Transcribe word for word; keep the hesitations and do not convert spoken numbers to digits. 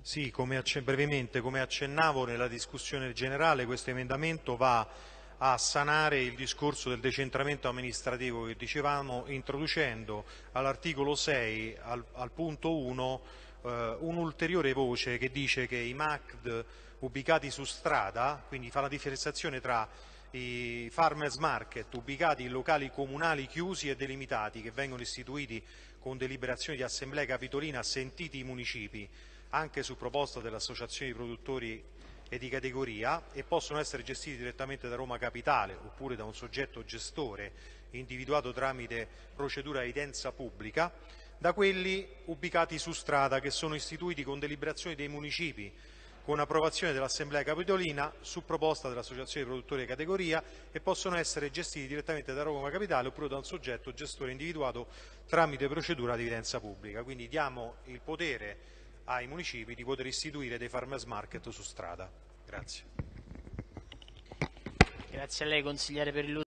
Sì, come brevemente, come accennavo nella discussione generale, questo emendamento va a sanare il discorso del decentramento amministrativo che dicevamo, introducendo all'articolo sei, al, al punto uno, eh, un'ulteriore voce che dice che i M A C D ubicati su strada, quindi fa la differenziazione tra i farmers market ubicati in locali comunali chiusi e delimitati che vengono istituiti con deliberazioni di assemblea capitolina, sentiti i municipi, anche su proposta delle associazioni di produttori e di categoria, e possono essere gestiti direttamente da Roma Capitale oppure da un soggetto gestore individuato tramite procedura di evidenza pubblica, da quelli ubicati su strada che sono istituiti con deliberazioni dei municipi con approvazione dell'Assemblea Capitolina su proposta dell'associazione di produttori di categoria e possono essere gestiti direttamente da Roma Capitale oppure da un soggetto gestore individuato tramite procedura di evidenza pubblica. Quindi diamo il potere ai municipi di poter istituire dei farmers market su strada. Grazie. Grazie a lei, consigliere per